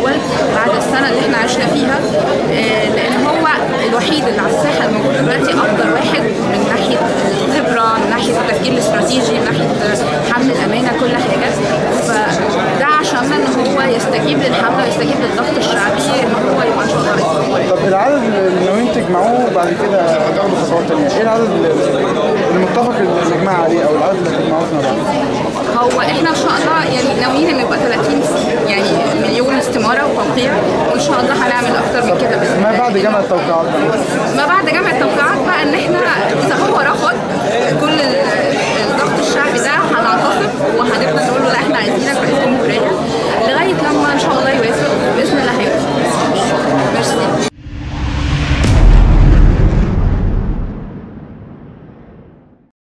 الاول بعد السنه اللي احنا عشنا فيها، لان هو الوحيد اللي على الساحه الموجود دلوقتي افضل واحد من ناحيه الخبره، من ناحيه التفكير الاستراتيجي، من ناحيه حمل الامانه، كل حاجه. فده عشان ان هو يستجيب للحمله ويستجيب للضغط الشعبي ان هو يبقى ان شاء الله رئيس. طب العدد اللي ناويين تجمعوه بعد كده هتاخدوا خطوات تانية، ايه العدد اللي متفق الاجماع عليه او العدد اللي هتجمعوه فيما بعد؟ هو احنا ان شاء الله يعني ناويين ان يبقى 30 يعني مليون استماره وتوقيع، وان شاء الله هنعمل اكتر من كده باذن الله. ما بعد جمع التوقيعات؟ ما بعد جمع